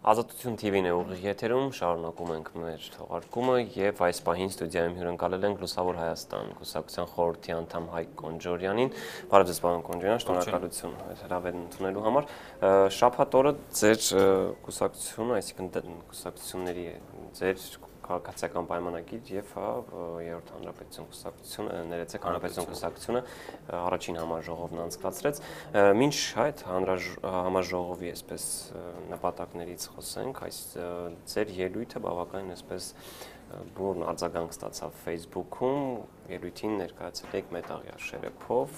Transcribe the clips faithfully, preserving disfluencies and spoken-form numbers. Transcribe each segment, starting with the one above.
Ազատություն T V-ն է ուղիղ եթերում, շարունակում ենք մեր թողարկումը եւ այս պահին ստուդիայում հյուրընկալել ենք Լուսավոր Հայաստան կուսակցության խորհրդի անդամ Հայկ Կոնջորյանին։ Բարև ձեզ, պարոն Կոնջորյան, շնորհակալություն հրավեր ընդունելու համար։ Շաբաթ օրը ձեր կուսակցությունը, այսինքն կուսակցությունների ձեր քաղաքացիական պայմանագիր եւ հա երրորդ հանրապետություն կուսակցությունը, ներեցեք հանրապետություն կուսակցությունը առաջին համաժողովն անցկացրեց։ Մինչ այդ համաժողովի այսպես նպատակներից խոսենք, այս ձեր ելույթը բավականին այսպես բուրն արձագանք ստացավ Facebook-ում, ելույթին ներկայացել եք մետաղյա շերեփով։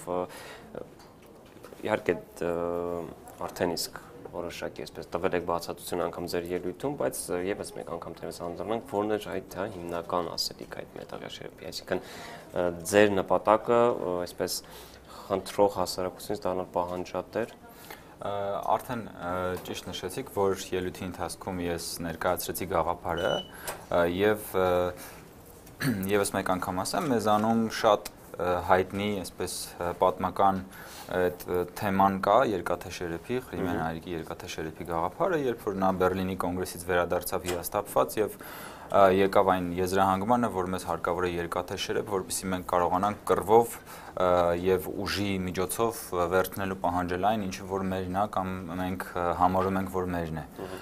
Իհարկե արդեն իսկ որոշակի այսպես տվել եք բացատրություն անգամ ձեր ելույթում, բայց եւս մեկ անգամ թերևս անդրադառնանք, որն էր այդ հիմնական ասելիք այդ մետաղյա շերեփի, այսինքն ձեր նպատակը այսպես խնդրող հասարակությունից դառնալ պահանջատեր։ Արդեն ճիշտ նշեցիք, որ ելույթի ընթացքում ես ներկայացրեցի գաղափարը եւ եւս մեկ անգամ ասեմ, մեզանում շատ հայտնի այսպես պատմական այդ թեման կա երկաթե շերեփի, Ղրիմյան հայրիկի երկաթե շերեփի գաղափարը, երբ որ նա Բերլինի կոնգրեսից վերադարձավ հիասթափված եւ եկավ այն եզրահանգմանը, որ մեզ հարկավոր է երկաթե շերեփ, որպեսզի մենք կարողանանք կռվով եւ ուժի միջոցով վերցնելու պահանջել այն, ինչը որ մերն է կամ մենք համարում ենք, որ մերն է։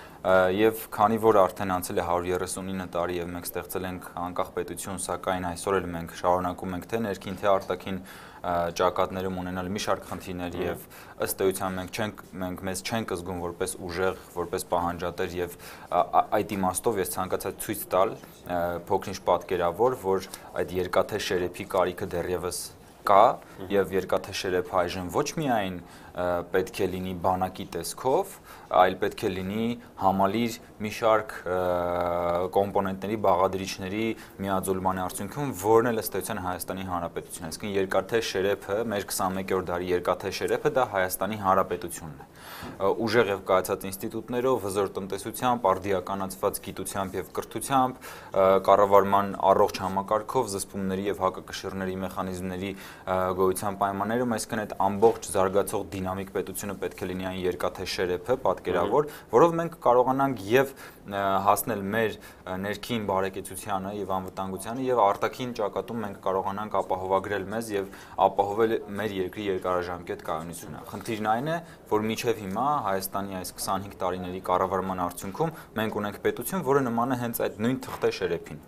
Եվ քանի որ արդեն անցել է հարյուր երեսունինը տարի եւ մենք ստեղծել ենք անկախ պետություն, սակայն այսօր էլ մենք շարունակում ենք թե ներքին թե արտաքին ճակատներում ունենալ մի շարք խնդիրներ եւ ըստ էության մենք չենք մենք մեզ չենք զգում որպես ուժեղ, որպես պահանջատեր եւ այդ իմաստով ես ցանկացա ցույց տալ փոքրինչ պատկերավոր, որ այդ երկաթե շերեփի կարիքը դեռևս կա եւ երկաթե շերեփը այժմ ոչ միայն պետք է լինի բանակի տեսքով, այլ պետք է լինի համալիր մի շարք կոմպոնենտների, բաղադրիչների միաձուլման արդյունքում, որն էլ ըստ էության Հայաստանի Հանրապետությունն է։ Այսինքն երկաթե շերեփը, մեր քսանմեկերորդ դարի երկաթե շերեփը դա Հայաստանի Հանրապետությունն է։ Ուժեղ եւ կայացած ինստիտուտներով, հզոր տնտեսությամբ, արդիականացված գիտությամբ եւ կրթությամբ, կառավարման առողջ համակարգով, զսպումների եւ հակակշիռների մեխանիզմների գոյության պայմաններում, այսինքն այդ ամբողջ զարգացող դինամիկ պետությունը պետք է լինի այն երկաթե շերեփը, պատկերավոր, որով մենք կարողանանք եւ հասնել մեր ներքին բարեկեցությանը եւ անվտանգությանը եւ արտաքին ճակատում մենք կարողանանք ապահովագրել մեզ եւ ապահովել մեր երկրի երկարաժամկետ կայունությունը։ Խնդիրն այն է, որ մինչեւ հիմա Հայաստանի այս քսանհինգ տարիների կառավարման արդյունքում մենք ունենք պետություն, որը նման է հենց այդ նույն թղթե շերեփին։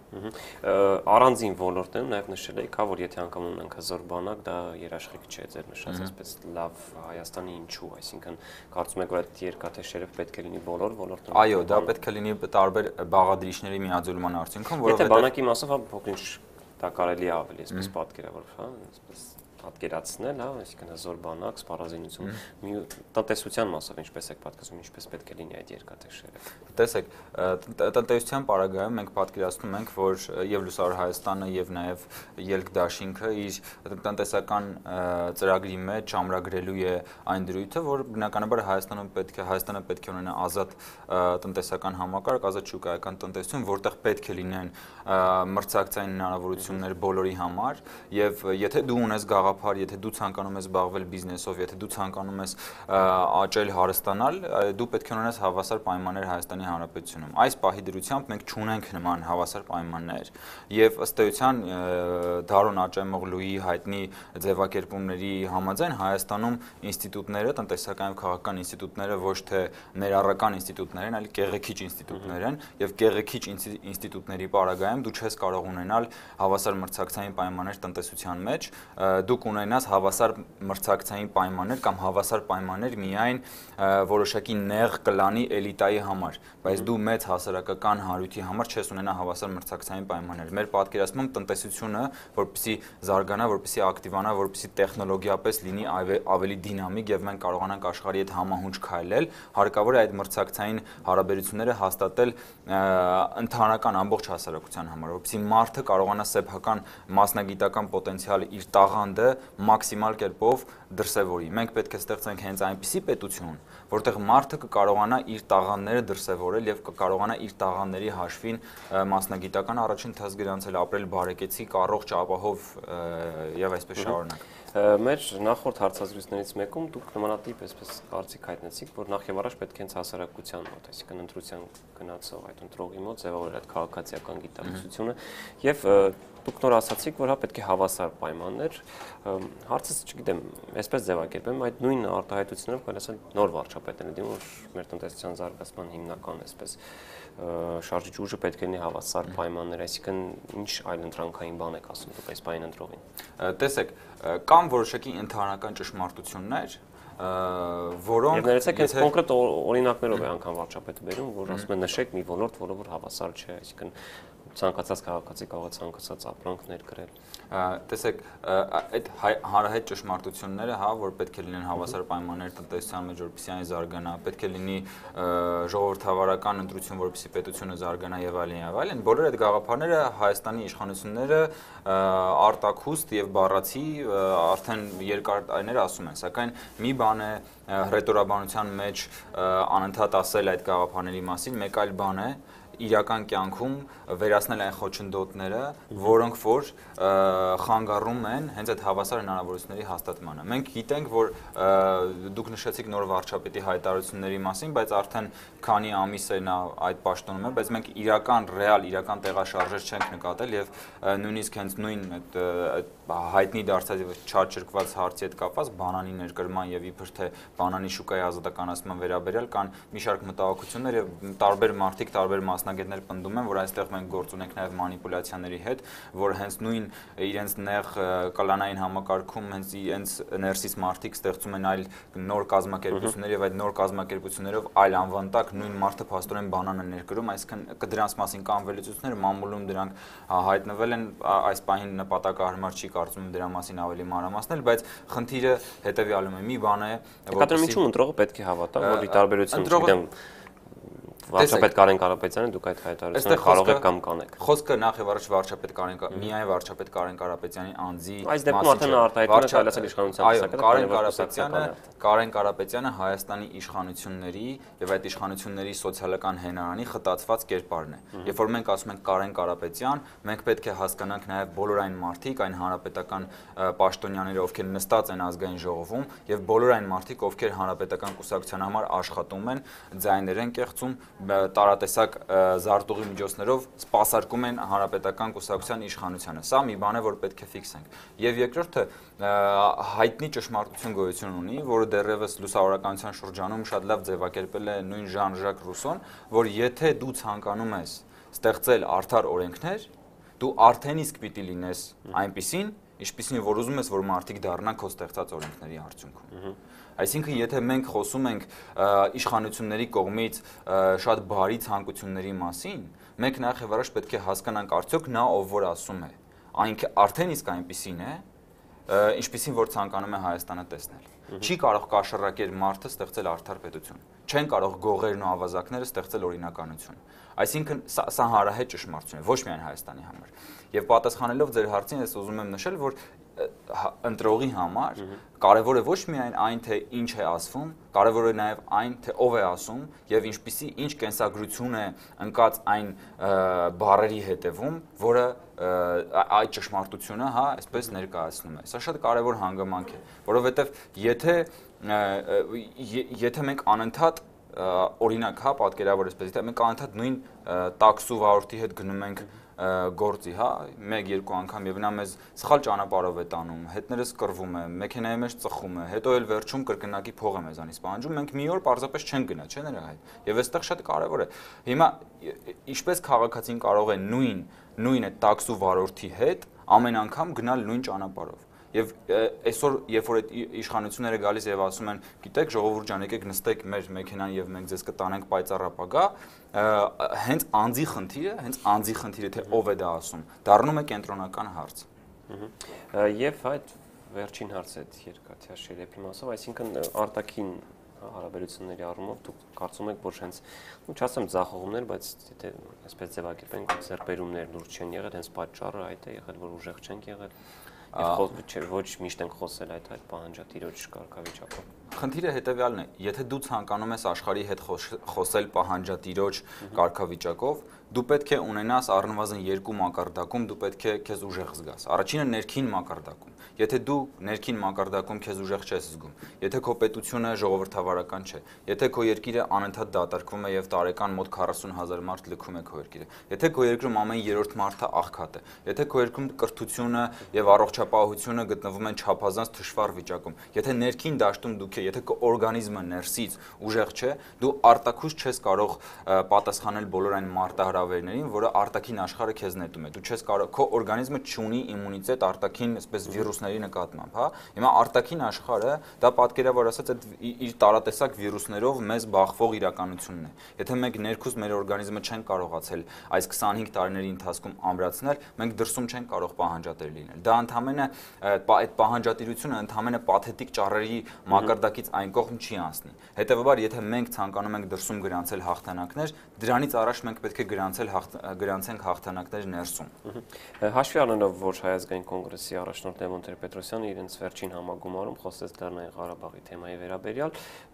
Առանձին ոլորտներում նաեւ նշել եք, որ եթե անգամ ունենք հզոր բանակ, դա երաշխիք չէ, ձեր նշած այսպես լավ Հայաստանի ինչու, այսինքն կարծում եք, որ այդ երկաթե շերեփ պետք է լինի բոլոր ոլորտներում։ Այո, դա պետք է լինի տարբեր բաղադրիչների միաձուլման արդյունքում, որովհետեւ եթե բանակի մասով հա փոքրինչ դա կարելի է ավելի այսպես պատկերավոր, հա, այսպես պատկերացնել, հա, այսինքն հզոր բանակ, սպառազինություն, տնտեսության մասով ինչպես եք պատկերացնում, ինչպես պետք է լինի այդ երկաթե շերեփը։ Տեսեք, տնտեսության պարագայում մենք պատկերացնում ենք, որ եւ Լուսավոր Հայաստանը եւ նաեւ Ելք դաշինքը իր տնտեսական ծրագրի մեջ ամրագրելու է այն դրույթը, որ բնականաբար Հայաստանում պետք է Հայաստանը պետք է ունենա ազատ տնտեսական համակարգ, ազատ շուկայական տնտեսություն, որտեղ պետք է լինեն մրցակցային հնարավորություններ բոլորի համար եւ եթե դու ունես գաղափար, եթե դու ցանկանում ես զբաղվել բիզնեսով, եթե դու ցանկանում ես աճել, հարստանալ, դու պետք է ունենաս հավասար պայմաններ Հայաստանի Հանրապետությունում։ Այս պահի դրությամբ մենք չունենք նման հավասար պայմաններ եւ ըստ էության Դարոն Աճեմօղլուի հայտնի ձևակերպումների համաձայն Հայաստանում ինստիտուտները, տնտեսական եւ քաղաքական ինստիտուտները ոչ թե ներառական ինստիտուտներ են, այլ կեղեքիչ ինստիտուտներ են եւ կեղեքիչ ինստիտուտների պարագայում դու չես կարող ունենալ հավասար մրցակցային պայմաններ տնտեսության մեջ, դուք ունենաս հավասար մրցակցային պայմաններ կամ հավասար պայմաններ միայն որոշակի նեղ կլանի էլիտայի համար, բայց դու մեծ հասարակական հարույթի համար չես ունենա հավասար մրցակցային պայմաններ։ Մեր պատկերացմամբ տնտեսությունը, որպեսզի զարգանա, որպեսզի ակտիվանա, որպեսզի տեխնոլոգիապես լինի ավելի դինամիկ եւ մենք կարողանանք աշխարհի հետ համահունչ քայլել, հարկավոր է այդ մրցակցային հարաբերությունները հաստատել ընդհանրական ամբողջ հասարակության համար, որպեսզի մարդը կարողանա սեփական մասնագիտական պոտենցիալը իր տաղանդը մաքսիմալ կերպով դրսևորի։ Մենք պետք է ստեղծենք հենց այնպիսի պետություն, որտեղ մարդը կկարողանա իր տաղանդները դրսևորել եւ կկարողանա իր տաղանդների հաշվին մասնագիտական առաջին թաց գրանցել, ապրել բարեկեցիկ, առողջ, ապահով եւ այսպես շարունակ։ Մեր նախորդ հարցազրույցներից մեկում դուք նմանատիպ այսպես կարծիք հայտնեցիք, որ նախ եւ առաջ պետք է հենց հասարակության մոտ, այսինքն ընտրության գնացող այդ ընտրողի մոտ ձևավորել այդ քաղաքացիական գիտակցությունը եւ դուք նոր ասացիք, որ հա պետք է հավասար պայմաններ, հարցս չգիտեմ, այսպես ձևակերպեմ, այդ նույն արտահայտություններով կարելի ասել նոր վարչապետն է դիմում, որ մեր տնտեսության զարգացման հիմնական այսպես շարժիչ ուժը պետք է լինի հավասար պայմաններ, այսինքն ինչ այլ ընտրանքային բան եք ասում դուք այս բային ընտրողին։ Տեսեք, կան որոշակի ընդհանրական ճշմարտություններ, որոնք Եվ ներեցեք այս կոնկրետ օրինակներով է անգամ վարչապետը բերում, որ ասում են նշեք մի ոլորտ, որը որ հավասար չէ, այսինքն ցանկացած քաղաքացի կարող է ցանկացած ապրանք ներկրել։ Տեսեք, այդ հանրահայտ ճշմարտությունները, հա, որ պետք է լինեն հավասար պայմաններ տնտեսության մեջ, որպեսզի այն զարգանա, պետք է լինի ժողովրդավարական ընտրություն, որպեսզի պետությունը զարգանա եւ այլն եւ այլն, բոլոր այդ գաղափարները Հայաստանի իշխանությունները արտաքուստ եւ բառացի արդեն երկար տարիներ ասում են, սակայն մի բան է հռետորաբանության մեջ անընդհատ ասել այդ գաղափարների մասին, մեկ այլ բան է իրական կյանքում վերացնել այն խոչընդոտները, որոնք որ խանգարում են հենց այդ հավասար հնարավորությունների հաստատմանը։ Մենք գիտենք, որ դուք նշեցիք նոր վարչապետի հայտարարությունների մասին, բայց արդեն քանի ամիս է նա այդ պաշտոնում է, բայց մենք իրական ռեալ իրական տեղաշարժեր չենք նկատել եւ նույնիսկ հենց նույն այդ հայտնի դարձած եւ չարչրկված հարցի հետ կապված բանանի ներկրման եւ իբր թե բանանի շուկայի ազատականացման վերաբերյալ կան մի շարք մտահոգություններ եւ տարբեր մարդիկ, տարբեր մասնագետներ պնդում են, որ այստեղ մենք գործ ունենք նաեւ մանիպուլյացիաների հետ, որ հենց նույն իրենց նեղ կլանային համակարգում հենց իրենց ներսից մարդիկ ստեղծում են այլ նոր կազմակերպություններ եւ այդ նոր կազմակերպություններով այլ անվանտակ նույն մարդը փաստորեն բանան է ներկրում, այսինքն դրանց մասին կան վերլուծություններ, մամուլում դրանք հայտնվել են, այս պահին նպատակահարմար չի կարծում եմ դրա մասին ավելի մանրամասնել, բայց խնդիրը հետեւյալում է, մի բան է, որովհետեւ ինչու ընտրողը պետք է հավատա, որ ի տարբերություն չգիտեմ վարչապետ Կարեն Կարապետյանը դուք այդ հայտարարությունը կարող եք կամ կանեք։ Խոսքը նախ եւ առաջ վարչապետ Կարեն միայն վարչապետ Կարեն Կարապետյանի անձի այս դեպքում արդեն արտահայտությունը քայլացել իշխանության Կարեն Կարապետյանը Կարեն Կարապետյանը Հայաստանի իշխանությունների եւ այդ իշխանությունների սոցիալական հենարանի խտացված կերպարն է։ Երբ որ մենք ասում ենք Կարեն Կարապետյան, մենք պետք է հասկանանք նաեւ բոլոր այն մարդիկ, այն հանրապետական պաշտոնյաները, ովքեր նստած են ազգային ժողովում եւ բոլոր այն մարդիկ, ովքեր հանրապետական կուսակցության համար աշխատում են, ձայներ են կեղծում, տարատեսակ զարտուղի միջոցներով սպասարկում են հանրապետական կուսակցության իշխանությանը։ Սա մի բան է, որ պետք է ֆիքսենք։ Եվ երկրորդը հայտնի ճշմարտություն գոյություն ունի, որը դեռևս լուսավորականության շրջանում շատ լավ ձևակերպել է նույն Ժան-Ժակ Ռուսոն, որ եթե դու ցանկանում ես ստեղծել արդար օրենքներ, դու արդեն իսկ պիտի լինես այնպիսին, ինչպիսին որ ուզում ես, որ մարդիկ դառնան քո ստեղծած օրենքների արդյունքում։ Այսինքն, եթե մենք խոսում ենք իշխանությունների կողմից շատ բարի ցանկությունների մասին, մենք նախ եւ առաջ պետք է հասկանանք արդյոք նա ով որ ասում է, այն արդեն իսկ այնպիսին է, ինչպիսին որ ցանկանում է Հայաստանը տեսնել։ Չի կարող կաշառակեր մարդը ստեղծել արդար պետություն։ Չեն կարող գողերն ու ավազակները ստեղծել օրինականություն։ Այսինքն, սա հանրահայտ ճշմարտություն է, ոչ միայն Հայաստանի համար։ Եվ պատասխանելով ձեր հարցին, ես ուզում եմ նշել, որ ընտրողի համար կարևոր է ոչ միայն այն, թե ինչ է ասվում, կարևոր է նաև այն, թե ով է ասում եւ ինչպիսի ինչ կենսագրություն է ընկած այն բառերի հետևում, որը այդ ճշմարտությունը, հա, այսպես ներկայացնում է։ Սա շատ կարևոր հանգամանք է, որովհետեւ եթե եթե մենք անընդհատ օրինակ, հա, պատկերավոր այսպես, եթե մենք անընդհատ նույն տաքսու վարորդի հետ գնում ենք գործի, հա, մեկ-երկու անգամ եւ նա մեզ սխալ ճանապարհով է տանում, հետներս կռվում է, մեքենայի մեջ ծխում է, հետո էլ վերջում կրկնակի փող է մեզանից պահանջում, մենք մի օր պարզապես չենք գնա, չէ՞ նրա հետ։ Եւ այստեղ շատ կարեւոր է։ Հիմա ինչպես քաղաքացին կարող է նույն նույն այդ տաքսու վարորդի հետ ամեն անգամ գնալ նույն ճանապարհով։ Եվ այսօր, երբ որ այդ իշխանությունները գալիս եւ ասում են, գիտեք, ժողովուրդ ջան, եկեք նստեք մեր մեքենան եւ մենք ձեզ կտանենք պայծառ ապագա, հենց անձի խնդիրը, հենց անձի խնդիրը, թե ով է դա ասում, դառնում է կենտրոնական հարց։ Եվ այդ վերջին հարցը այդ երկաթյա շերեփի մասով, այսինքն արտաքին հարաբերությունների առումով դուք կարծում եք, որ հենց, ու չասեմ ձախողումներ, բայց եթե այսպես ձևակերպենք, ձեռբերումներ լուրջ չեն եղել, հենց պատճառը այդ է եղել, որ ուժեղ չենք եղել։ Ոչ միշտ ենք խոսել այդ այդ պահանջատիրոջ կարգավիճակով։ Խնդիրը հետևյալն է, եթե դու ցանկանում ես աշխարհի հետ խոսել պահանջատիրոջ կարգավիճակով, դու պետք է ունենաս առնվազն երկու մակարդակում, դու պետք է քեզ ուժեղ զգաս։ Առաջինը ներքին մակարդակում։ Եթե դու ներքին մակարդակում քեզ ուժեղ չես զգում, եթե քո պետությունը ժողովրդավարական չէ, եթե քո երկիրը անընդհատ դատարկվում է եւ տարեկան մոտ քառասուն հազար մարդ լքում է քո երկիրը, եթե քո երկրում ամեն երրորդ մարդը աղքատ է, եթե քո երկրում կրթությունը եւ առողջապահությունը գտնվում են չափազանց թշվառ վիճակում, եթե ներքին դաշտում դուք եթե քո օրգանիզմը ներսից ուժեղ չէ, դու արտաքուց չես կարող պատասխանել բոլոր այն մարտահրավերներին, որը արտաքին աշխարհը քեզ նետում է։ Դու չես կարող, քո օրգանիզմը չունի իմունիտետ արտաքին, այսպես վիրուսների նկատմամբ, հա։ Հիմա արտաքին աշխարհը դա պատկերավոր ասած այդ իր տարատեսակ վիրուսներով մեզ բախվող իրականությունն է։ Եթե մենք ներքուս մեր օրգանիզմը չեն կարողացել այս քսանհինգ տարիների ընթացքում ամրացնել, մենք դրսում չենք կարող պահանջատեր լինել։ Դա ընդհանրապես այդ պահանջատիրությունը ընդհանրապես պաթետիկ ճառերի մակարդակից այն կողմ չի անցնի։ Հետևաբար, եթե մենք ցանկանում ենք դրսում գրանցել հաղթանակներ, դրանից առաջ մենք պետք է գրանցել գրանցենք հաղթանակներ ներսում։ Հաշվի առնելով, որ Հայ ազգային կոնգրեսի առաջնորդ Լևոն Տեր-Պետրոսյանը իրենց վերջին համագումարում խոսեց Լեռնային Ղարաբաղի թեմայի վերաբերյալ,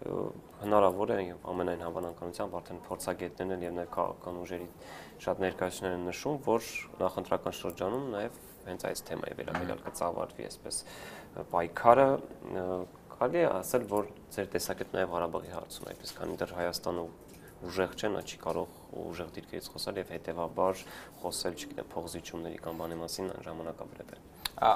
հնարավոր է եւ ամենայն հավանականությամբ արդեն փորձագետներն եւ նաեւ քաղաքական ուժերի շատ ներկայացուցիչներ են նշում, որ նախընտրական շրջանում նաեւ հենց այս թեմայի վերաբերյալ կծավալվի այսպես պայքարը, կարելի է ասել, որ ձեր տեսակետն նաև Ղարաբաղի հարցում է, այսպես քանի դեռ Հայաստանը ուժեղ չէ, նա չի կարող ուժեղ դիրքերից խոսալ եւ հետեւաբար խոսել, չգիտեմ, փողզիջումների կամ բանի մասին ժամանակավրեպ է։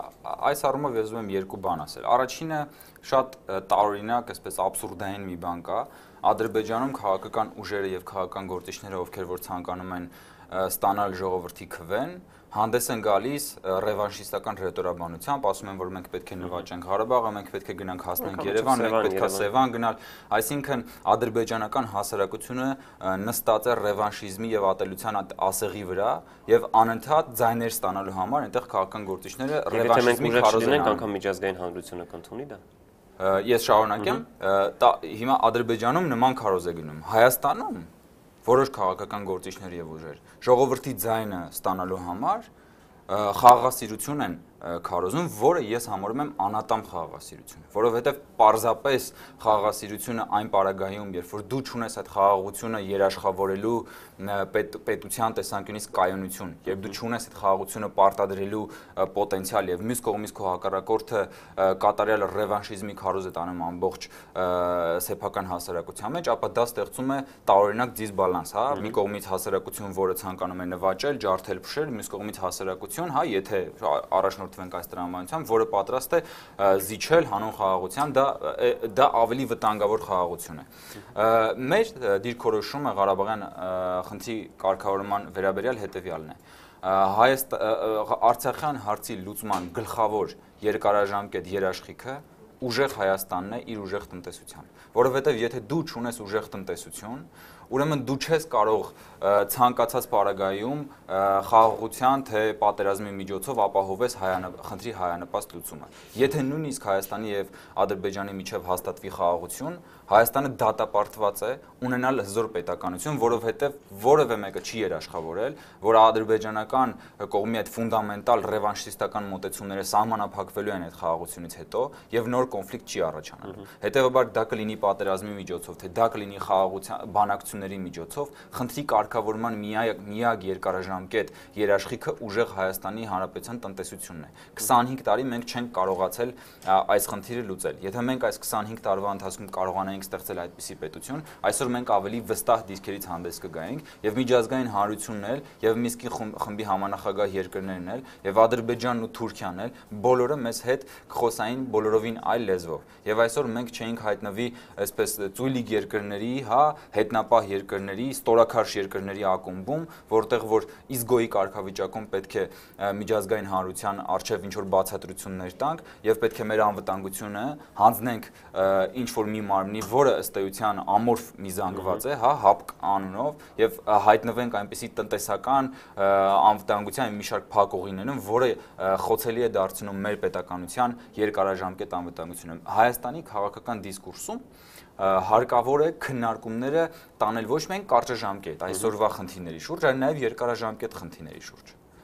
Այս առումով ես ուզում եմ երկու բան ասել։ Առաջինը շատ տարօրինակ, այսպես աբսուրդային մի բան կա։ Ադրբեջանում քաղաքական ուժերը եւ քաղաքական գործիչները, ովքեր որ ցանկանում են ստանալ ժողովրդի քվեն, հանդես են գալիս ռևանշիստական ռետորաբանությամբ, ասում են, որ մենք պետք է նվաճենք Ղարաբաղը, մենք պետք է գնանք հասնենք Երևան, մենք պետք է Սևան գնալ, այսինքն ադրբեջանական հասարակությունը նստած է ռևանշիզմի եւ ատելության ասեղի վրա եւ անընդհատ ձայներ ստանալու համար այնտեղ քաղաքական գործիչները ռևանշիզմի քարոզ են անգամ միջազգային հանրությունը կընդունի դա։ Ես շարունակեմ, հիմա Ադրբեջանում նման քարոզ է գնում, Հայաստանում որոշ քաղաքական գործիչներ եւ ուժեր ժողովրդի ձայնը ստանալու համար խաղաղասիրություն են քարոզում, որը ես համարում եմ անատամ խաղաղասիրություն, որովհետև պարզապես խաղաղասիրությունը այն պարագայում, երբ որ դու չունես այդ խաղաղությունը երաշխավորելու պետության տեսանկյունից կայունություն, երբ դու չունես այդ խաղաղությունը պարտադրելու պոտենցիալ եւ մյուս կողմից քո հակառակորդը կատարյալ ռևանշիզմի քարոզ է տանում ամբողջ սեփական հասարակության մեջ, ապա դա ստեղծում է տարօրինակ դիսբալանս, հա, մի կողմից հասարակություն, որը ցանկանում է նվաճել, ջարդել, փշել, մյուս կողմից հասարակություն, հա, եթե առաջնորդ այս տրամաբանությամբ, որը պատրաստ է զիջել հանուն խաղաղության, դա դա ավելի վտանգավոր խաղաղություն է։ Մեր դիրքորոշումը Ղարաբաղյան խնդրի կարգավորման վերաբերյալ հետևյալն է։ Արցախյան հարցի լուծման գլխավոր երկարաժամկետ երաշխիքը ուժեղ Հայաստանն է իր ուժեղ տնտեսությամբ, որովհետև եթե դու չունես ուժեղ տնտեսություն, ուրեմն դու չես կարող ցանկացած պարագայում խաղաղության թե պատերազմի միջոցով ապահովես խնդրի հայանպաստ լուծումը։ Եթե նույնիսկ Հայաստանի եւ Ադրբեջանի միջև հաստատվի խաղաղություն, Հայաստանը դատապարտված է ունենալ հզոր պետականություն, որովհետև որևէ մեկը չի երաշխավորել, որ ադրբեջանական կողմի այդ ֆունդամենտալ ռևանշիստական մոտեցումները սահմանափակվելու են այդ խաղաղությունից հետո եւ նոր կոնֆլիկտ չի առաջանալու։ Հետևաբար դա կլինի պատերազմի միջոցով, թե դա կլինի խաղաղության բանակցությունների միջոցով, խնդրի կարգավորման միակ միակ երկարաժամկետ երաշխիքը ուժեղ Հայաստանի Հանրապետության տնտեսությունն է։ քսանհինգ տարի մենք չենք կարողացել այս խնդիրը լուծել։ Եթե մենք այս քսանհինգ տարվա ընթացքում կարողանայինք ստեղծել այդպիսի պետություն, այսօր մենք ավելի վստահ դիրքերից հանդես կգայինք եւ միջազգային հանրությունն էլ եւ Մինսկի խմբի համանախագահ երկրներն էլ եւ Ադրբեջանն ու Թուրքիան էլ բոլորը մեզ հետ կխոսային բոլորովին այլ լեզվով։ Եվ այսօր մենք չէինք հայտնվի այսպես ծույլիկ երկրների, հա, հետնապահ երկրների, ստորաքարշ երկրների ակումբում, որտեղ որ իզգոյի կարգավիճակում պետք է միջազգային հանրության արչեւ ինչ որ բացատրություններ տանք եւ պետք է մեր անվտանգությունը հանձնենք ինչ որ մի մարմնի, որը ըստ էության ամորֆ մի զանգված է, հա, հապկ անունով եւ հայտնվենք այնպիսի տնտեսական անվտանգության մի շարք փակուղիներում, որը խոցելի է դարձնում մեր պետականության երկարաժամկետ անվտանգությունը։ Հայաստանի քաղաքական դիսկուրսում հարկավոր է քննարկումները տանել ոչ միայն կարճաժամկետ այսօրվա խնդիրների շուրջ, այլ նաեւ երկարաժամկետ խնդիրների շուրջ։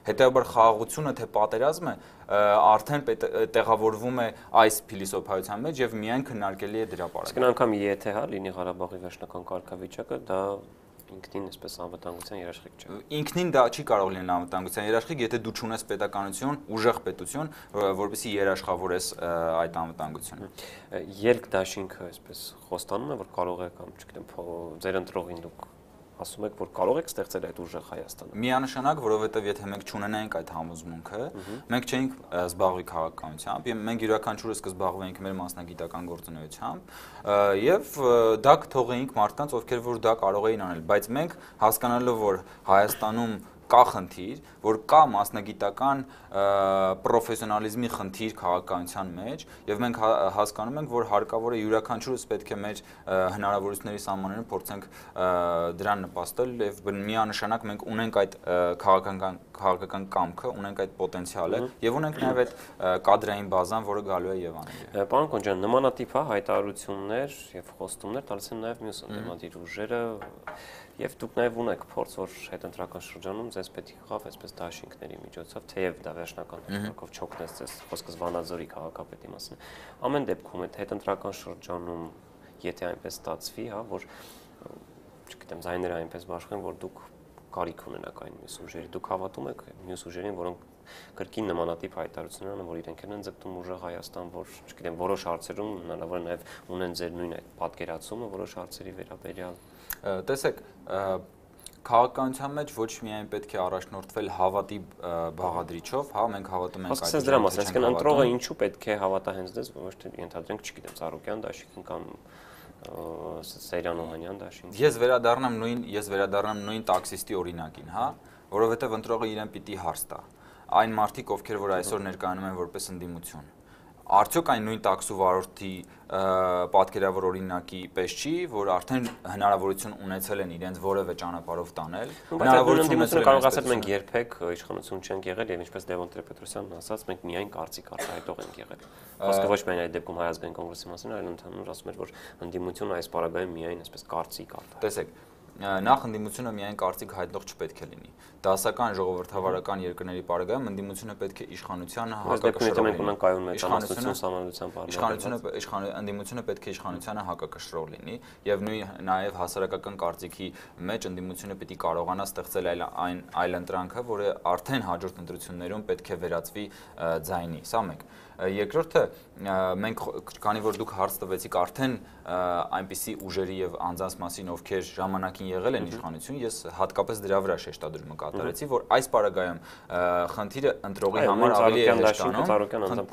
Հետևաբար խաղաղությունը թե պատերազմը արդեն տեղավորվում է այս փիլիսոփայության մեջ եւ միայն քննարկելի է դրա բառը։ Իսկ անգամ եթե հա լինի Ղարաբաղի վերջնական կարգավիճակը, դա ինքնին այսպես անվտանգության երաշխիք չէ։ Ինքնին դա չի կարող լինել անվտանգության երաշխիք, եթե դու չունես պետականություն, ուժեղ պետություն, որպեսզի երաշխավորես այդ անվտանգությունը։ Ելք դաշինքը այսպես խոստանում է, որ կարող է կամ չգիտեմ, ձեր ընտրողին դուք ասում եք, որ կարող եք ստեղծել այդ ուժեղ Հայաստանը։ Միանշանակ, որովհետև եթե մենք չունենայինք այդ համոզմունքը, մենք չէինք զբաղվի քաղաքականությամբ, եւ մենք յուրաքանչյուրս կզբաղվեինք մեր մասնագիտական գործունեությամբ, եւ դա կթողեինք մարդկանց, ովքեր որ դա կարող էին անել, բայց մենք հասկանալով, որ Հայաստանում կա խնդիր, որ կա մասնագիտական պրոֆեսիոնալիզմի խնդիր քաղաքականության մեջ եւ մենք հասկանում ենք, որ հարկավոր է յուրաքանչյուրս պետք է մեր հնարավորությունների սահմաններում փորձենք դրան նպաստել եւ միանշանակ մենք ունենք այդ քաղաքական քաղաքական կամքը, ունենք այդ պոտենցիալը եւ ունենք նաեւ այդ կադրային բազան, որը գալու է եւ անելու է։ Պարոն Կոնջյան, նմանատիպ հայտարարություններ եւ խոստումներ տալիս են նաեւ մյուս ընդդիմադիր ուժերը եւ դուք նաեւ ունեք փորձ, որ հետընտրական շրջանում ձեզ պետք է եղավ այսպես դաշինքների միջոցով, թեև դա վերջնական կարգով չօգնեց ձեզ, խոսքս Վանաձորի քաղաքապետի մասին։ Ամեն դեպքում այդ հետընտրական շրջանում, եթե այնպես ստացվի, հա, որ չգիտեմ, ձայները այնպես բաշխեն, որ դուք կարիք ունենաք այն մյուս ուժերի, դուք հավատում եք մյուս ուժերին, որոնք կրկին նմանատիպ հայտարարություններ անեն, որ իրենք են ձգտում ուժեղ Հայաստան, որ չգիտեմ, որոշ հարցերում հնարավոր է նաև ունեն ձեր նույն այդ պատկերացումը, որոշ հարցերի վերաբերյալ։ Տեսեք, քաղաքականության մեջ ոչ միայն պետք է առաջնորդվել հավատի բաղադրիչով, հա, մենք հավատում ենք այդ դրա մասին, այսինքն ընտրողը ինչու պետք է հավատա հենց դες, ոչ թե ենթադրենք, չգիտեմ, Ծառուկյան դաշինքին կամ Սերյան Օհանյան դաշինք։ Ես վերադառնամ նույն, ես վերադառնամ նույն տաքսիստի օրինակին, հա, որովհետև ընտրողը իրեն պիտի հարց տա։ Այն մարդիկ, ովքեր որ այսօր ներկայանում են որպես ընդդիմություն, արդյոք այն նույն տաքսու վարորդի պատկերավոր օրինակի պես չի, որ արդեն հնարավորություն ունեցել են իրենց որևէ ճանապարհով տանել։ Հնարավորություն ունեցել կարող ասել մենք երբեք իշխանություն չենք եղել եւ ինչպես Լևոն Տեր-Պետրոսյանն ասաց, մենք միայն կարծիք արտահայտող ենք եղել։ Խոսքը ոչ միայն այդ դեպքում Հայ ազգային կոնգրեսի մասին, այլ ընդհանուր ասում էր, որ ընդդիմությունը այս պարագայում միայն այսպես կարծիք արտահայտող։ Տեսեք, նախ ընդդիմությունը միայն կարծիք հայտնող չպետք է լինի։ Դասական ժողովրդավարական երկրների պարագայում ընդդիմությունը պետք է իշխանությանը հակակշռող լինի։ Ընդդիմությունը պետք է իշխանությանը հակակշռող լինի եւ նույն նաեւ հասարակական կարծիքի մեջ ընդդիմությունը պետք է կարողանա ստեղծել այն այլ ընտրանքը, որը արդեն հաջորդ ընտրություններում պետք է վերածվի ձայնի։ Սա մեկ։ Երկրորդը, մենք քանի որ դուք հարց տվեցիք արդեն այնպիսի ուժերի եւ անձանց մասին, ովքեր ժամանակին եղել են իշխանություն, ես հատկապես դրա վրա շեշտադրումը կատարեցի, որ այս պարագայում խնդիրը ընտրողի համար ավելի է հեշտանում։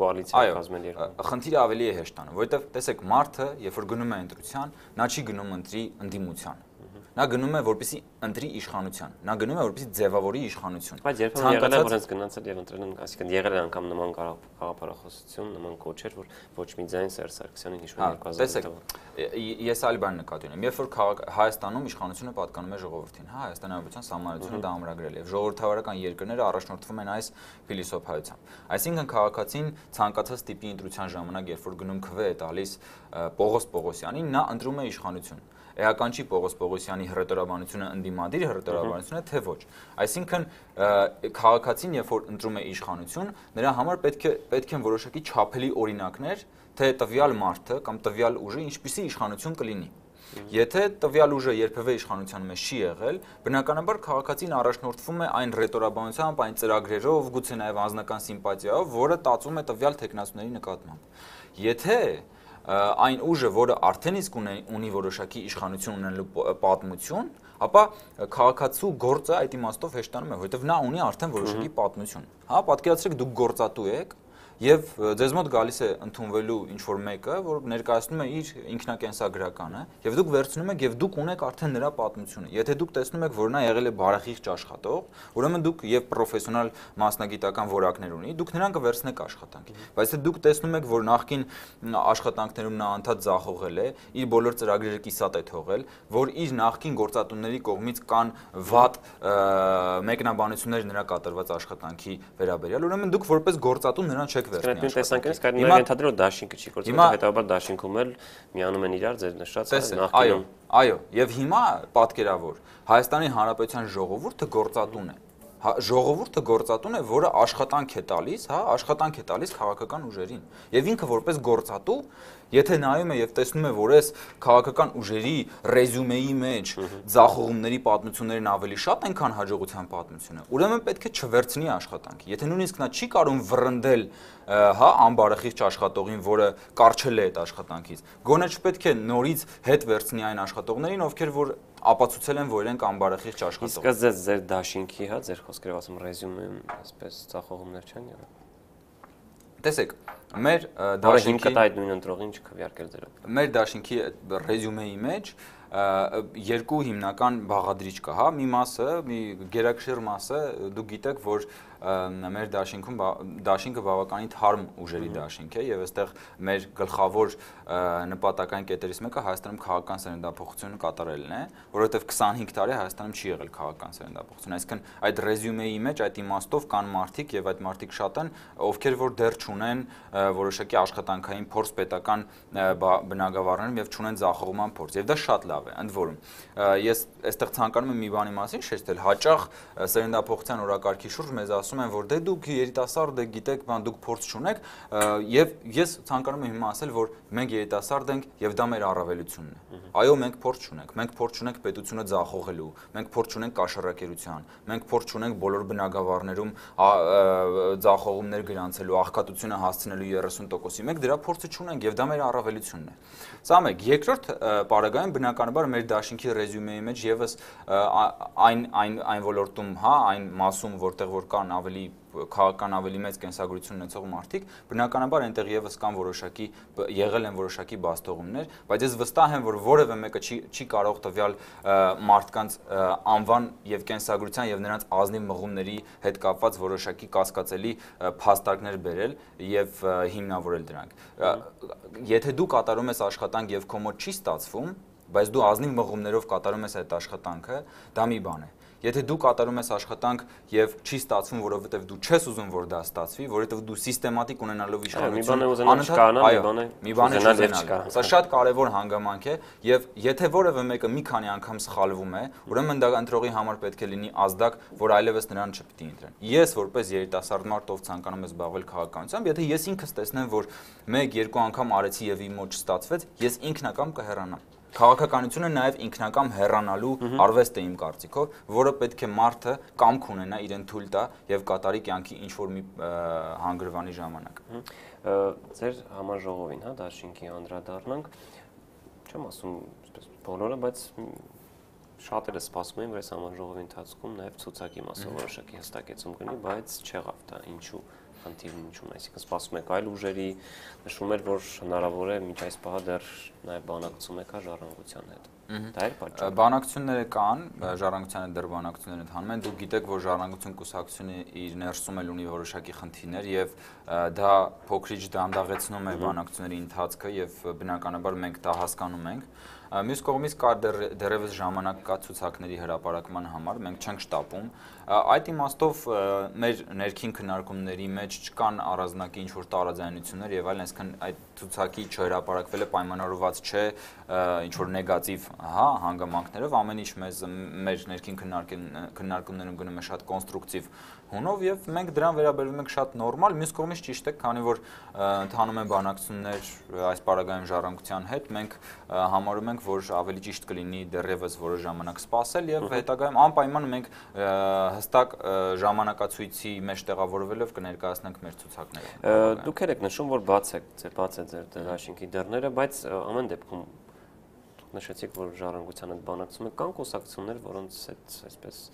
Խնդիրը ավելի է հեշտանում, որովհետեւ տեսեք, մարդը, երբ որ գնում է ընտրության, նա չի գնում ընտրի ընդդիմության։ Նա գնում է որպեսի ընտրի իշխանության, նա գնում է որպեսի ձևավորի իշխանություն։ Բայց երբեմն եղել է, որ հենց գնացել եւ ընտրել են, այսինքն եղել է անգամ նման գաղափարախոսություն, նման կոչեր, որ ոչ մի ձայն Սերժ Սարգսյանին հիշում է երկու հազար թվականին։ Ես այլ բան նկատի ունեմ, երբ որ Հայաստանում իշխանությունը պատկանում է ժողովրդին, հա, Հայաստանի Հանրապետության սահմանադրությունը դա ամրագրել է եւ ժողովրդավարական երկրները առաջնորդվում են այս փիլիսոփայությամբ։ Այսինքն քաղաքացին ցանկացած տիպի ընտրության ժամանակ, երբ որ գնում քվե է տալիս Պողոս Պողոսյանին, նա ընտրում է իշխանություն։ Էական չի Պողոս Պողոսյանի հռետորաբանությունը ընդդիմադիր հռետորաբանությունը, թե ոչ։ Այսինքն քաղաքացին, երբ որ ընտրում է իշխանություն, նրա համար պետք է պետք են որոշակի չափելի օրինակներ, թե տվյալ մարդը կամ տվյալ ուժը ինչպիսի իշխանություն կլինի։ Եթե տվյալ ուժը երբևէ իշխանության մեջ չի եղել, բնականաբար քաղաքացին առաջնորդվում է այն ռետորաբանությամբ, այն ծրագրերով, գուցե նաև անձնական սիմպաթիայով, որը տածում է տվյալ թեկնածուների նկատմամբ։ Եթե այն ուժը, որը արդեն իսկ ունի որոշակի իշխանություն ունենալու պատմություն, ապա քաղաքացու գործը այդ իմաստով հեշտանում է, որովհետև նա ունի արդեն որոշակի պատմություն։ Հա, պատկերացրեք դուք գործատու եք եւ ձեզ մոտ գալիս է ընդունվելու ինչ-որ մեկը, որ ներկայացնում է իր ինքնակենսագրականը, եւ դուք վերցնում եք եւ դուք ունեք արդեն նրա պատմությունը։ Եթե դուք տեսնում եք, որ նա եղել է բարեխիղճ աշխատող, ուրեմն դուք եւ պրոֆեսիոնալ մասնագիտական որակներ ունի, դուք նրան կվերցնեք աշխատանքի։ Բայց եթե դուք տեսնում եք, որ նախկին աշխատանքներում նա անդադ ձախողել է, իր բոլոր ծրագրերը կիսատ է թողել, որ իր նախկին գործատուների կողմից կան վատ մեկնաբանություններ նրա կատարված աշխատանքի վերաբերյալ, ուրեմն դուք որպես գործատու նրան չեք Կրկին տեսանկյունից կարող է ենթադրել, որ դաշինքը չի գործում, հետաբար դաշինքում էլ միանում են իրար ձեր նշած նախկինում։ Այո, եւ հիմա պատկերավոր Հայաստանի Հանրապետության ժողովուրդը գործատուն է։ ժողովուրդը գործատուն է, որը աշխատանք է տալիս, հա, աշխատանք է տալիս քաղաքական ուժերին։ Եվ ինքը որպես գործատու, եթե նայում է եւ տեսնում է, որ այս քաղաքական ուժերի ռեզյումեի մեջ ձախողումների պատմություններն ավելի շատ են, քան հաջողության պատմությունը, ուրեմն պետք է չվերցնի աշխատանքի։ Եթե նույնիսկ նա չի կարող վռնդել, հա, անբարեխիղճ աշխատողին, որը կարճել է այդ աշխատանքից, գոնե չպետք է նորից հետ վերցնի այն աշխատողներին, ովքեր որ ապացուցել են, որ իրենք անբարեխիղճ աշխատող։ Իսկ ձեզ ձեր դաշինքի, հա, ձեր խոսքերով ասում ռեզյումեում այսպես ձախողումներ չեն եղել։ Տեսեք, մեր դաշինքի դա այդ նույն ընտրողին չքվեարկել ձերով։ Մեր դաշինքի ռեզյումեի մեջ երկու հիմնական բաղադրիչ կա, հա, մի մասը, մի գերակշիռ մասը, դուք գիտեք, որ մեր դաշինքում դաշինքը բավականին թարմ ուժերի դաշինք է եւ այստեղ մեր գլխավոր նպատակային կետերից մեկը Հայաստանում քաղաքական սերնդափոխություն կատարելն է, որովհետեւ քսանհինգ տարի Հայաստանում չի եղել քաղաքական սերնդափոխություն, այսինքն այդ ռեզյումեի մեջ այդ իմաստով կան մարդիկ եւ այդ մարդիկ շատ են, ովքեր որ դեռ չունեն որոշակի աշխատանքային փորձ պետական բնագավառներում եւ չունեն ձախողման փորձ եւ դա շատ լավ է, ընդ որում ես այստեղ ցանկանում եմ մի բանի մասին շեշտել, հաճախ սերնդափոխության օրակարգի շուրջ մեզ ասում են, որ դե դուք երիտասարդ եք, գիտեք, բան դուք փորձ չունեք, եւ ես ցանկանում եմ հիմա ասել, որ մենք երիտասարդ ենք եւ դա մեր առավելությունն է։ Այո, մենք փորձ չունենք, մենք փորձ չունենք պետությունը ձախողելու, մենք փորձ չունենք կաշառակերության, մենք փորձ չունենք բոլոր բնագավառներում ձախողումներ գրանցելու, աղքատությունը հասցնելու երեսուն տոկոսի, մենք դրա փորձը չունենք եւ դա մեր առավելությունն է։ Սա մեկ, երկրորդ պարագայում բնականաբար մեր դաշինքի ռեզյումեի մեջ եւս այն այն այն ոլորտում, հա, այն մասում, որտեղ որ կան ավելի քաղաքական ավելի մեծ կենսագրություն ունեցող մարդիկ, բնականաբար այնտեղ եւս կան որոշակի եղել են որոշակի բաստողումներ, բայց ես վստահ եմ, որ որևէ մեկը չի չի կարող տվյալ մարդկանց անվան եւ կենսագրության եւ նրանց ազնիվ մղումների հետ կապված որոշակի կասկածելի փաստարկներ բերել եւ հիմնավորել դրանք։ Եթե դու կատարում ես աշխատանք եւ քո մոտ չի ստացվում, բայց դու ազնիվ մղումներով կատարում ես այդ աշխատանքը, դա մի բան է։ Եթե դու կատարում ես աշխատանք եւ չի ստացվում, որովհետեւ դու չես ուզում, որ դա ստացվի, որովհետեւ դու սիստեմատիկ ունենալով իշխանություն, մի բան է ուզենալ։ Սա շատ կարեւոր հանգամանք է եւ եթե որևէ մեկը մի քանի անգամ սխալվում է, ուրեմն դա ընտրողի համար պետք է լինի ազդակ, որ այլևս նրան չպիտի ընտրեն։ Ես որպես երիտասարդ մարդ, ով ցանկանում է զբաղվել քաղաքականությամբ, եթե ես ինքս տեսնեմ, որ մեկ-երկու անգամ արեցի եւ իմ մոտ չստացվեց, ես ինքնակամ կհեռանամ։ Քաղաքականությունը նաև ինքնակամ հեռանալու արվեստ է իմ կարծիքով, որը պետք է մարդը կամք ունենա իրեն թույլ տա եւ կատարի կյանքի ինչ որ մի հանգրվանի ժամանակ։ Ձեր համաժողովին, հա, դաշինքի անդրադառնանք, չեմ ասում բոլորը, բայց շատերը սպասում էին, որ այս համաժողովի ընթացքում նաև ցուցակի մասով որոշակի հստակեցում կլինի, բայց չեղավ դա, ինչու խնդիրն ինչու՞ն, այսինքն սպասում եք այլ ուժերի, նշվում էր, որ հնարավոր է մինչ այս պահը դեռ նաև բանակցում եք ժառանգության հետ։ Դա էր պատճառը։ Բանակցությունները կան, ժառանգության հետ դեռ բանակցություններ ընթանում են, դուք գիտեք, որ ժառանգություն կուսակցությունը իր ներսում էլ ունի որոշակի խնդիրներ եւ դա փոքրիչ դանդաղեցնում է բանակցությունների ընթացքը եւ բնականաբար մենք դա հասկանում ենք։ Մյուս կողմից կար դեռևս ժամանակ կա ցուցակների հրապարակման համար, մենք չենք շտապում։ Այդ իմաստով մեր ներքին քննարկումների մեջ չկան առանձնակի ինչ-որ տարաձայնություններ եւ այլն, այսինքն այդ ցուցակի չհրապարակվելը պայմանավորված չէ ինչ-որ նեգատիվ, հա, հանգամանքներով, ամեն ինչ մեզ մեր ներքին քննարկումներում գնում է շատ կոնստրուկտիվ հունով եւ մենք դրան վերաբերվում ենք շատ նորմալ, մյուս կողմից ճիշտ է, քանի որ ընթանում են բանակցություններ այս պարագայում ժառանգության հետ, մենք համարում ենք, որ ավելի ճիշտ կլինի դեռևս որոշ ժամանակ սպասել եւ հետագայում անպայման մենք հստակ ժամանակացույցի մեջ տեղավորվելով կներկայացնենք մեր ցուցակները։ Դուք եք նշում, որ բաց է, բաց է ձեր դաշինքի դռները, բայց ամեն դեպքում նշեցիք, որ ժառանգության հետ բանակցում եք, կան կուսակցություններ, որոնց հետ այսպես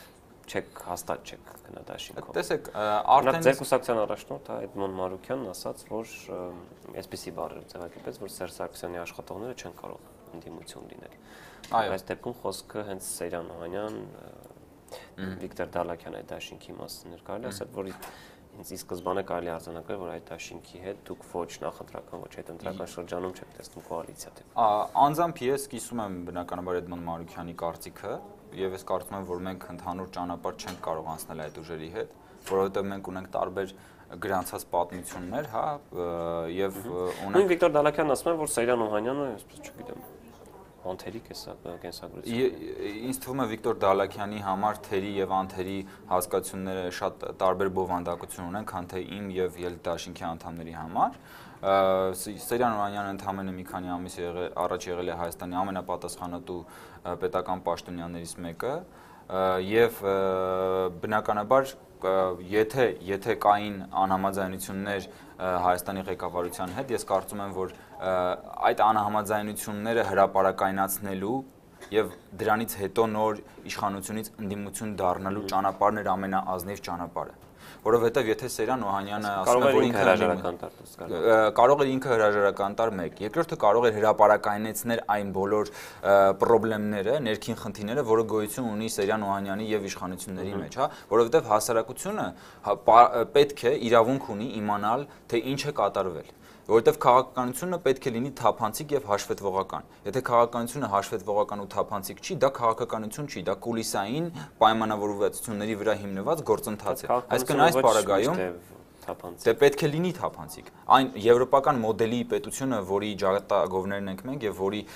չեք հաստատ չեք գնա դաշինքով։ Տեսեք, արդեն ձեր կուսակցության առաջնորդը Էդմոն Մարուկյանն ասաց, որ այսպեսի բառեր ձևակերպեց, որ Սերժ Սարգսյանի աշխատողները չեն կարող ընդդիմություն լինել։ Այս դեպքում խոսքը հենց Սեյրան Օհանյան, Վիկտոր Դալաքյան այդ դաշինքի մասին էր, կարելի ասել, որ ինձ ի սկզբանե կարելի արձանագրել, որ այդ դաշինքի հետ դուք ոչ նախընտրական, ոչ հետընտրական շրջանում չեք տեսնում կոալիցիա դեպքում։ Անձամբ ես կիսում եմ բնականաբար Էդմոն Մարուկյանի կարծիքը եւ ես կարծում եմ, որ մենք ընդհանուր ճանապարհ չենք կարող անցնել այդ ուժերի հետ, որովհետեւ մենք ունենք տարբեր գրանցած պատմություններ, հա, եւ ունենք։ Նույն Վիկտոր Դալաքյանն ասում է, որ Սեյրան Օհանյանը, այսպես չգիտեմ, անթերի կենսագրություն։ Ինձ թվում է Վիկտոր Դալաքյանի համար թերի եւ անթերի հասկացությունները շատ տարբեր բովանդակություն ունեն, քան թե իմ եւ ելդաշինքի անդամների համար։ Սերյան Օրանյանը ընդամենը մի քանի ամիս առաջ եղել է Հայաստանի ամենապատասխանատու պետական պաշտոնյաներից մեկը եւ բնականաբար եթե եթե կային անհամաձայնություններ Հայաստանի ղեկավարության հետ, ես կարծում եմ, որ այդ անհամաձայնությունները հրապարակայնացնելու եւ դրանից հետո նոր իշխանությունից ընդդիմություն դառնալու ճանապարհն էր ամենաազնիվ ճանապարհը, որովհետեւ եթե Սերյան Օհանյանը ասում է, որ ինքը հրաժարական տար, կարող էր ինքը հրաժարական տար մեկ, երկրորդը կարող էր հրապարակայնեցնել այն բոլոր խնդիրները, ներքին խնդիրները, որը գոյություն ունի Սերյան Օհանյանի եւ իշխանությունների մեջ, հա, որովհետեւ հասարակությունը պետք է իրավունք ունի իմանալ, թե ինչ է կատարվել, որովհետեւ քաղաքականությունը պետք է լինի թափանցիկ եւ հաշվետվողական։ Եթե քաղաքականությունը հաշվետվողական ու թափանցիկ չի, դա քաղաքականություն չի, դա կուլիսային պայմանավորվածությունների վրա հիմնված գործընթաց է։ Այսինքն այս պարագայում Դե պետք է լինի թափանցիկ։ Այն եվրոպական մոդելի պետությունը, որի ջահատագովներն ենք մենք եւ որի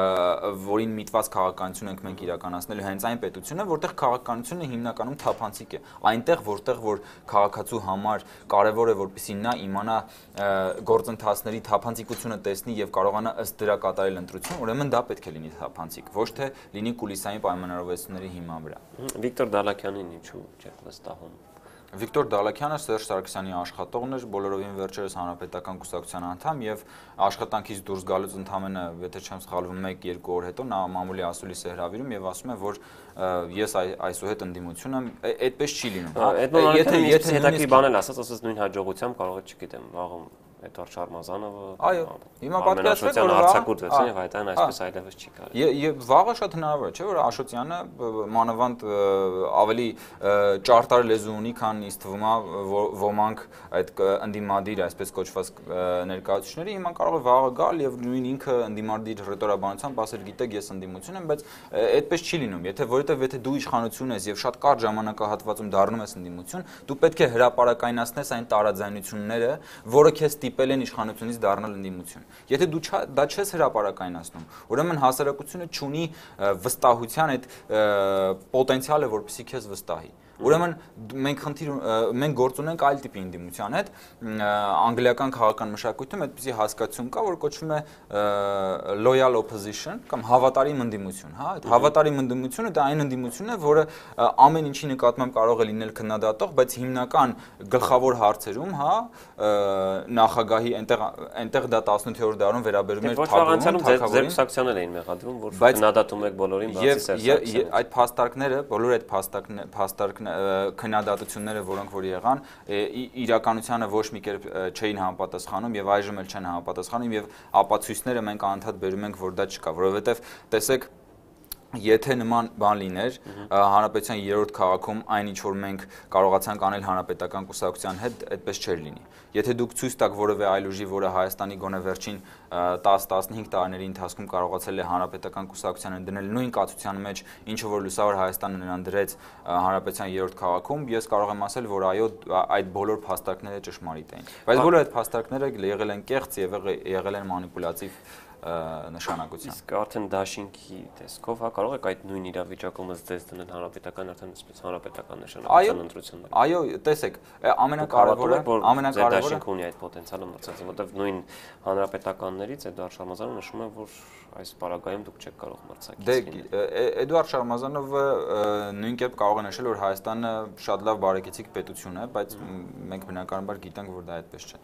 որին միտված քաղաքականություն ենք մենք իրականացնելու, հենց այն պետությունը, որտեղ քաղաքականությունը հիմնականում թափանցիկ է։ Այնտեղ, որտեղ որ քաղաքացու համար կարեւոր է, որպեսզի նա իմանա գործընթացների թափանցիկությունը տեսնի եւ կարողանա ըստ դրա կատարել ընտրություն, ուրեմն դա պետք է լինի թափանցիկ, ոչ թե լինի կուլիսային պայմանավորվածությունների հիման վրա։ Վիկտոր Դալաքյանին ինչու՞ չէ վստահում։ Վիկտոր Դալաքյանը Սերժ Սարգսյանի աշխատողն էր, բոլորովին վերջերս հանրապետական կուսակցության անդամ եւ աշխատանքից դուրս գալուց ընդամենը, եթե չեմ սխալվում, մեկ-երկու օր հետո նա մամուլի ասուլիս է հրավիրում եւ ասում է, որ ես այսուհետ ընդդիմություն եմ, այդպես չի լինում։ Եթե եթե հետաքրքիր բան էլ ասած, ասած նույն հաջողությամբ կարող է, չգիտեմ, վաղում Էդվարդ Շարմազանովը այո, հիմա պատկերացրեք, որ արձակուրդվեցին եւ այդտեղ այսպես այլևս չի կարելի։ Եվ վաղը շատ հնարավոր է, չէ՞ որ Աշոտյանը մանավանդ ավելի ճարտար լեզու ունի, քան ինձ թվում է ոմանք այդ ընդդիմադիր այսպես կոչված ներկայացուցիչների, հիմա կարող է վաղը գալ եւ նույն ինքը ընդդիմադիր ռետորաբանությամբ ասել, գիտեք, ես ընդդիմություն եմ, բայց այդպես չի լինում։ Եթե որովհետեւ եթե դու իշխանություն ես եւ շատ կարճ ժամանակահատվածում դառնում ես ընդդիմություն, դու պետք է հրապարակայնացնես այն տարաձայնությունները, որը քեզ տիպել են իշխանությունից դառնալ ընդդիմություն։ Եթե դու դա չես հրապարակայնացնում, ուրեմն հասարակությունը չունի վստահության այդ պոտենցիալը, որպեսզի քեզ վստահի։ Ուրեմն մենք խնդիր մենք գործ ունենք այլ տիպի ընդդիմության հետ, անգլիական քաղաքական մշակույթում այդպիսի հասկացություն կա, որ կոչվում է loyal opposition կամ հավատարիմ ընդդիմություն, հա, այդ հավատարիմ ընդդիմությունը դա այն ընդդիմությունն է, որը ամեն ինչի նկատմամբ կարող է լինել քննադատող, բայց հիմնական գլխավոր հարցերում, հա, նախագահի այնտեղ այնտեղ դա տասնութերորդ դարում վերաբերում էր թագավորին, ձեր կուսակցությունն էին մեղադրում, որ քննադատում եք բոլորին, բացի Սերժ Սարգսյանի։ Այդ փաստարկները, բոլոր այդ փաստարկները քննադատությունները, որոնք որ եղան, իրականությանը ոչ մի կերպ չէին համապատասխանում եւ այժմ էլ չեն համապատասխանում եւ ապացույցները մենք անընդհատ բերում ենք, որ դա չկա, որովհետեւ տեսեք Եթե նման բան լիներ, հանրապետության երրորդ քաղաքում այն ինչ որ մենք կարողացանք անել հանրապետական կուսակցության հետ, այդպես չէր լինի։ Եթե դուք ցույց տաք որևէ այլ ուժի, որը Հայաստանի գոնե վերջին տասը-տասնհինգ տարիների ընթացքում կարողացել է հանրապետական կուսակցությանը դնել նույն կացության մեջ, ինչը որ Լուսավոր Հայաստանը նրան դրեց հանրապետության երրորդ քաղաքում, ես կարող եմ ասել, որ այո, այդ բոլոր փաստարկները ճշմարիտ էին։ Բայց բոլոր այդ փաստարկները եղել են կեղծ եւ եղել են մանիպուլատիվ նշանակության։ Իսկ արդեն դաշինքի տեսքով, հա, կարող եք այդ նույն իրավիճակում ըստ դնել հանրապետական արդեն այսպես հանրապետական նշանակության ընտրություններ։ Այո, տեսեք, ամենակարևորը, ամենակարևորը դաշինքը ունի այդ պոտենցիալը մրցակցի, որտեղ նույն հանրապետականներից Էդուարդ Շարմազանովը նշում է, որ այս պարագայում դուք չեք կարող մրցակցել։ Դե Էդուարդ Շարմազանովը նույն կերպ կարող է նշել, որ Հայաստանը շատ լավ բարեկեցիկ պետություն է, բայց մենք բնականաբար գիտենք, որ դա այդպես չէ։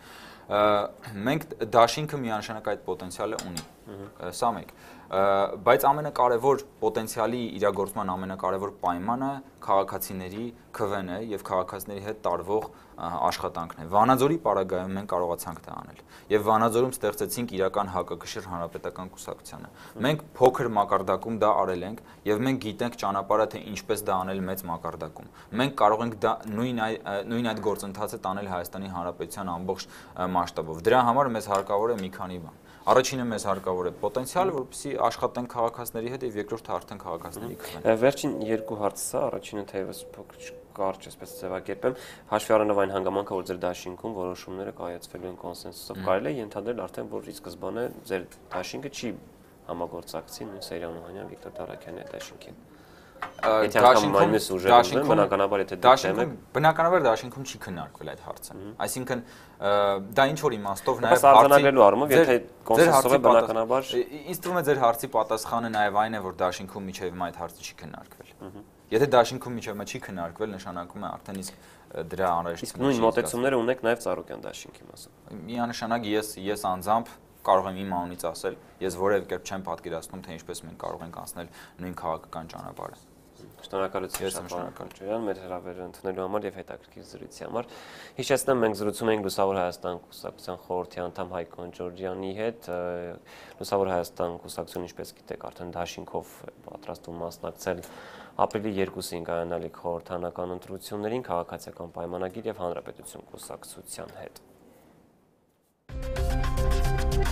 Մենք դաշինքը միանշանակ այդ պոտենցիալը ունի, սա մեկ, բայց ամենակարևոր պոտենցիալի իրագործման ամենակարևոր պայմանը քաղաքացիների քվեն է եւ քաղաքացիների հետ տարվող աշխատանքն է։ Վանաձորի պարագայում մենք կարողացանք դա անել եւ Վանաձորում ստեղծեցինք իրական հակակշիռ հանրապետական կուսակցությանը։ Մենք փոքր մակարդակում դա արել ենք եւ մենք գիտենք ճանապարհը, թե ինչպես դա անել մեծ մակարդակում։ Մենք կարող ենք դա նույն նույն այդ գործընթացը տանել Հայաստանի Հանրապետության ամբողջ մասշտաբով։ Դրա համար մեզ հարկավոր է մի քանի բան։ Առաջինը մեզ հարկավոր է պոտենցիալ, որպեսզի աշխատենք քաղաքացիների հետ եւ երկրորդը արդեն քաղաքացիների քվեն։ Վերջին երկու հարցը, առաջինը թեևս փոքր կարճ այսպես ձևակերպեմ, հաշվի առնելով այն հանգամանքը, որ ձեր դաշինքում որոշումները կայացվելու են կոնսենսուսով, կարելի է ենթադրել արդեն, որ ի սկզբանե ձեր դաշինքը չի համագործակցին Սերյան Օհանյան, Վիկտոր Դարաքյանի հետ դաշինքին։ Եթե դաշինքում մյուս ուժերում բնականաբար եթե դաշինքում բնականաբար դաշինքում չի քննարկվել այդ հարցը։ Այսինքն դա ինչ որ իմաստով նաև արձանագրելու առումով եթե կոնսենսուսով է բնականաբար ինձ թվում է ձեր հարցի պատասխանը նաև այն է, որ դաշինքում միջևում այդ հարցը չի քննարկվել։ Եթե դաշինքում միջևում չի քննարկվել, նշանակում է արդեն իսկ դրա անհրաժեշտություն։ Իսկ նույն մոտեցումները ունեք նաև Ծառուկյան դաշինքի մասով։ Միանշանակ ես ես անձամբ կարող եմ իմ անունից ասել, ես որևէ կերպ չեմ պատկերացնում, թե ինչպես մենք կարող ենք անցնել նույն քաղաքական ճանապարհը։ Շնորհակալություն Շապարական, մեր հրավերը ընդունելու համար եւ հետաքրքիր զրույցի համար։ Հիշեցնեմ, մենք զրուցում ենք Լուսավոր Հայաստան կուսակցության խորհրդի անդամ Հայկ Կոնջորյանի հետ։ Լուսավոր Հայաստան կուսակցությունը, ինչպես գիտեք, արդեն դաշինքով պատրաստվում մասնակցել ապրիլի երկուսին կայանալիք խորհրդանական ընտրություններին քաղաքացիական պայմանագիր եւ հանրապետություն կուսակցության հետ։